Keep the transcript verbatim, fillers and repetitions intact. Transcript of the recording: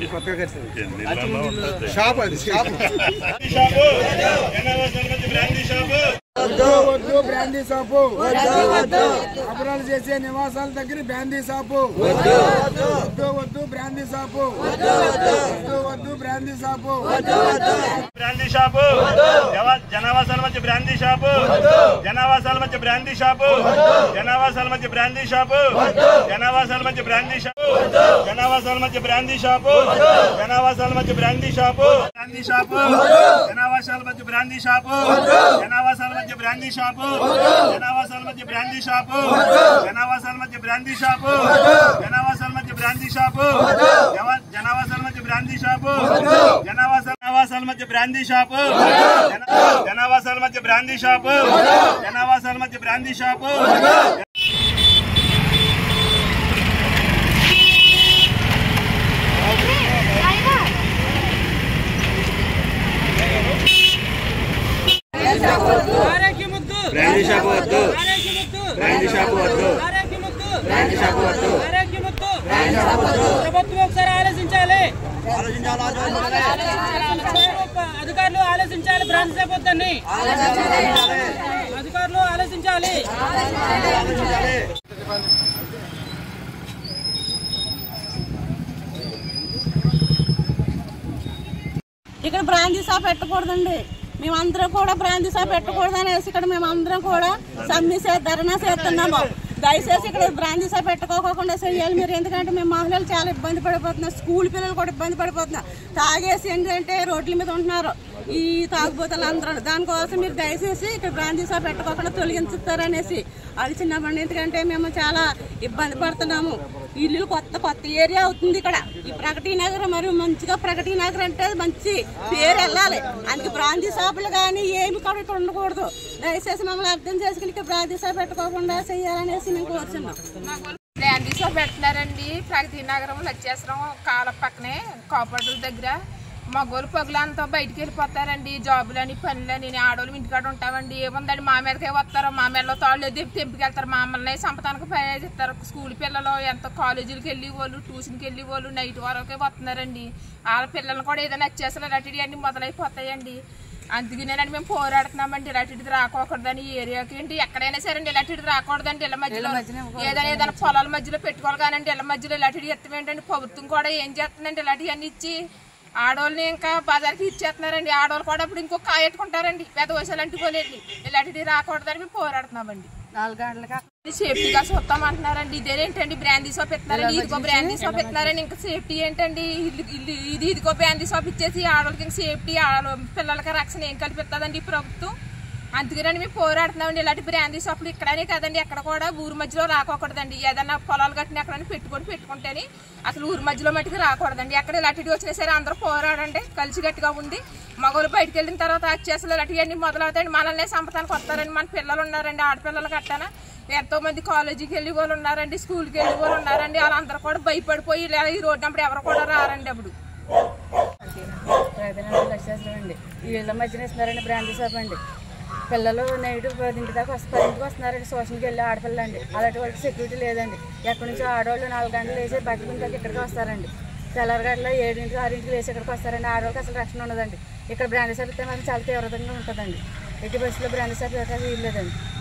shop అది shop వద్దు brandy shop అపరాలు చేసే నివాసాల దగ్గర బ్రాందీ షాపు వద్దు వద్దు బ్రాందీ షాపు వద్దు వద్దు బ్రాందీ షాపు బ్రాందీ షాపు జనావాసాల మధ్య బ్రాందీ షాపు జనావాసాల మధ్య బ్రాందీ షాపు జనావాసాల మధ్య బ్రాందీ షాపు జనావాసాల మధ్య బ్రాందీ షాపు జనావాసాల మధ్య బ్రాందీ షాపు జనావాసాల మధ్య బ్రాందీ షాపు బ్రాందీ షాపు జనావాసాల మధ్య బ్రాందీ షాపు జనావాసాల మధ్య బ్రాందీ షాపు జనావాసాల మధ్య బ్రాందీ షాపు జనావాసాల మధ్య బ్రాందీ షాపు జనావాసాల మధ్య బ్రాందీ షాపు జనావాసాల మధ్య బ్రాందీ షాపు జనావాసాల మధ్య బ్రాందీ షాపు జనావాసాల మధ్య బ్రాందీ షాపు జనావాసాల మధ్య బ్రాందీ షాపు బ్రాందీ షాపు వద్దు బ్రాందీ షాపు వద్దు బ్రాందీ షాపు వద్దు ప్రభుత్వం ఒకసారి ఆలోచించాలి అధికారులు ఆలోచించాలి బ్రాందీ షాపు వద్దని అధికారులు ఆలోచించాలి ఇక్కడ బ్రాందీ షాప్ పెట్టకూడదండి మేమందరం కూడా బ్రాందీ షాప్ పెట్టకూడదు అనేసి ఇక్కడ మేమందరం కూడా సమ్మె ధర్నా చేస్తున్నాము దయచేసి ఇక్కడ బ్రాందీ షాప్ పెట్టుకోకుండా చేయాలి మీరు ఎందుకంటే మేము మహిళలు చాలా ఇబ్బంది పడిపోతున్నాం స్కూల్ పిల్లలు కూడా ఇబ్బంది పడిపోతున్నారు తాగేసి ఏంటంటే రోడ్ల మీద ఉంటున్నారు ఈ తాగుబోతులు అందరూ దానికోసం మీరు దయచేసి ఇక్కడ బ్రాందీ షాప్ పెట్టుకోకుండా తొలగించుతారనేసి అది చిన్నప్పటి ఎందుకంటే మేము చాలా ఇబ్బంది పడుతున్నాము ఇల్లు కొత్త కొత్త ఏరియా అవుతుంది ఇక్కడ ఈ ప్రగతి నగరం మరియు మంచిగా ప్రగతి నగరం అంటే మంచి పేరు వెళ్ళాలి అందుకే బ్రాందీ షాపులు కానీ ఏమి కూడా ఇక్కడ ఉండకూడదు దయచేసి మమ్మల్ని అర్థం చేసుకుని ఇక్కడ బ్రాందీ షాప్ పెట్టుకోకుండా చేయాలనేసి మేము కోరుచున్నాం బ్రాందీ షాప్ పెడుతున్నారండి ప్రగతి నగరం లచ్చేశ్వరం కాల పక్కనే కోపడుల దగ్గర మగోళ్ళు పగులంతా బయటికి వెళ్ళిపోతారండి జాబులని పనులని ఆడవాళ్ళు ఇంటికాడ ఉంటామండి ఏముందండి మా మీదకే వస్తారు మా మెడలో తాళ్ళు తెంపుకెళ్తారు మమ్మల్ని సంపదానికి ప్రయోజిస్తారు స్కూల్ పిల్లలు ఎంత కాలేజీలకు వెళ్ళి వాళ్ళు ట్యూషన్కి వెళ్ళి వాళ్ళు నైట్ వరకే వస్తున్నారండి వాళ్ళ పిల్లలు కూడా ఏదైనా వచ్చేస్తారు ఇలాంటివి అన్నీ మొదలైపోతాయండి అందుకనేనండి మేము పోరాడుతున్నామండి ఇలాంటిది రాకూడదని ఈ ఏరియాకి ఏంటి ఎక్కడైనా సరే అండి ఇలాంటిది రాకూడదండి ఇళ్ళ మధ్యలో ఏదైనా ఏదైనా పొలాల మధ్యలో పెట్టుకోవాలి కానండి ఇళ్ళ మధ్యలో ఇలాంటివి ఎత్తమేంటండి ప్రభుత్వం కూడా ఏం చేస్తుందండి ఇలాంటివి అన్ని ఇచ్చి ఆడవాళ్ళని ఇంకా బజార్కి ఇచ్చేస్తున్నారండి ఆడవాళ్ళు కూడా ఇప్పుడు ఇంకో కాయట్టుకుంటారండి పెద్ద వయసులు అంటుకోలేండి ఇలాంటివి రాకూడదని మేము పోరాడుతున్నామండి నాలుగు గంటలకి సేఫ్టీగా చూస్తాం అంటున్నారండి ఇదేంటండి బ్రాందీ షాప్ ఇస్తున్నారండి ఇదిగో బ్రాందీ షాప్ ఇస్తున్నారండి ఇంకా సేఫ్టీ ఏంటండి ఇది ఇదిగో బ్రాందీ షాప్ ఇచ్చేసి ఆడవాళ్ళకి ఇంకా సేఫ్టీ పిల్లలకి రక్షణ ఏం కల్పిస్తుందండి ఈ ప్రభుత్వం అందుకేనండి మేము పోరాడుతున్నామండి ఇలాంటి బ్రాందీ షాపులు ఇక్కడనే కదండి ఎక్కడ కూడా ఊరు మధ్యలో రాకూడదండి ఏదన్నా పొలాలు కట్టిన ఎక్కడైనా పెట్టుకొని పెట్టుకుంటేనే అసలు ఊరు మధ్యలో మట్టుకు రాకూడదండి ఎక్కడ ఇలాంటివి వచ్చినా సరే అందరూ పోరాడండి కలిసి గట్టిగా ఉండి మగవాళ్ళు బయటకు వెళ్ళిన తర్వాత వచ్చేసి ఇలాంటివన్నీ మొదలవుతాయండి మనల్ని సంపదానికి వస్తారండి మన పిల్లలు ఉన్నారండి ఆడపిల్లలు కట్టానా ఎంతో మంది కాలేజీకి వెళ్ళి వాళ్ళు ఉన్నారండి స్కూల్కి వెళ్ళి వాళ్ళు ఉన్నారండి వాళ్ళందరూ కూడా భయపడిపోయి ఇలా ఈ రోడ్డు అప్పుడు ఎవరు కూడా రారండి అప్పుడు అండి ఈ ఇళ్ళ మధ్యన ఇస్తున్నారండి బ్రాందీ షాప్ అండి పిల్లలు నైట్ పదింటి దాకా వస్తారు ఇంటికి వస్తున్నారండి సోషన్కి వెళ్ళి ఆడపిల్లలు అండి అలాంటి వాళ్ళకి సెక్యూరిటీ లేదండి ఎక్కడి నుంచో ఆడవాళ్ళు నాలుగు గంటలు వేసి బయటకు దాకా ఇక్కడికి వస్తారండి తెల్లరగడ్డలో ఏడింటికి ఆరింటికి వేసి ఇక్కడికి వస్తారండి ఆడవాళ్ళకి అసలు రక్షణ ఉండదండి ఇక్కడ బ్రాందీ షాప్ ఇస్తే మాత్రం చాలా తీవ్రంగా ఉంటుందండి ఎట్టి బస్సులో బ్రాందీ షాప్ ఇవ్వడానికి వీల్లేదండి